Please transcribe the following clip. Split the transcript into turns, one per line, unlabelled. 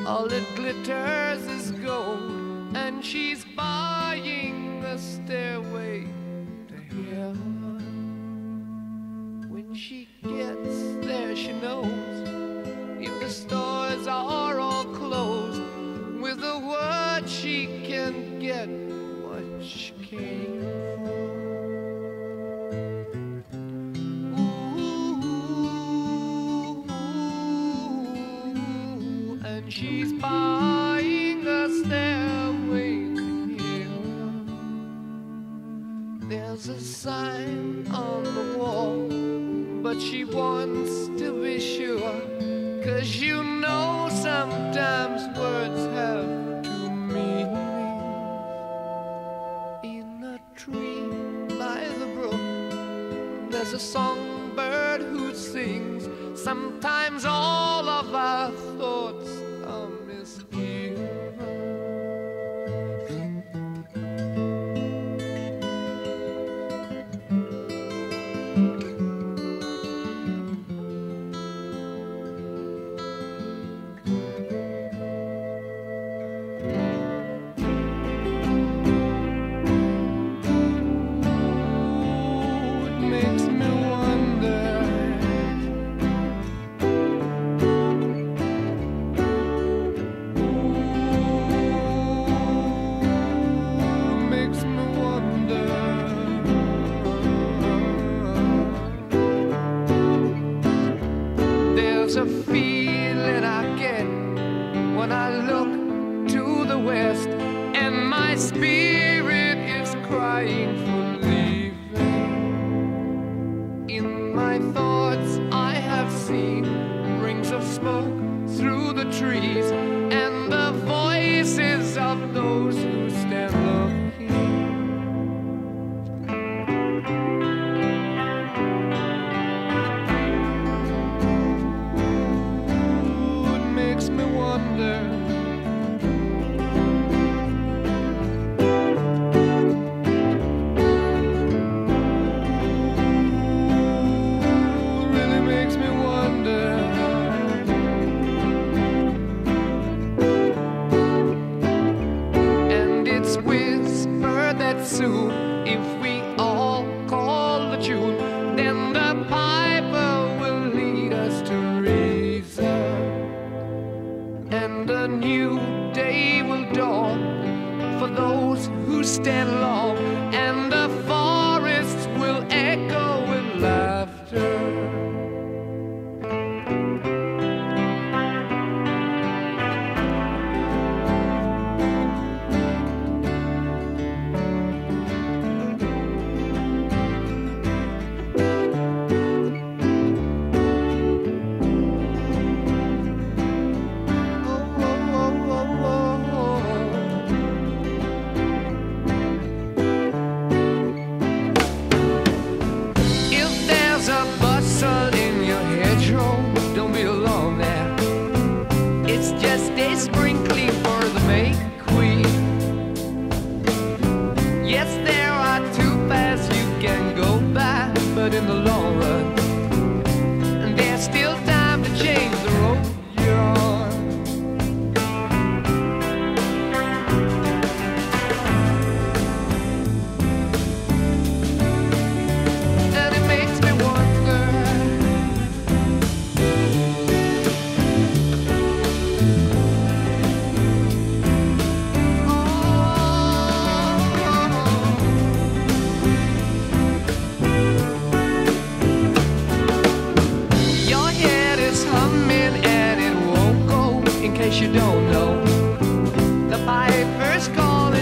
All that glitters is gold, and she's buying a stairway to heaven. When she gets there, she knows if the stores are all closed, with a word she can get what she came for. Ooh, and she's buying a stairway to heaven. There's a sign on the wall, but she wants to be sure, 'cause you know sometimes words have two meanings. In a tree by the brook, there's a songbird who sings. Sometimes all of our thoughts are misgiven. There's a feeling I get when I look to the west, and my spirit is crying for leaving. In my thoughts I have seen rings of smoke through the trees, and the voices of those who stand looking. Soon, if we all call the tune, then the piper will lead us to reason, and a new day will dawn for those who stand long, and the forests will echo with laughter. Don't be alone there. It's just a sprinkling for the May Queen. Yes, there are two paths you can go by, but in the long run, there's still time to change the road you're on. And it makes me wonder, in case you don't know, the piper's calling.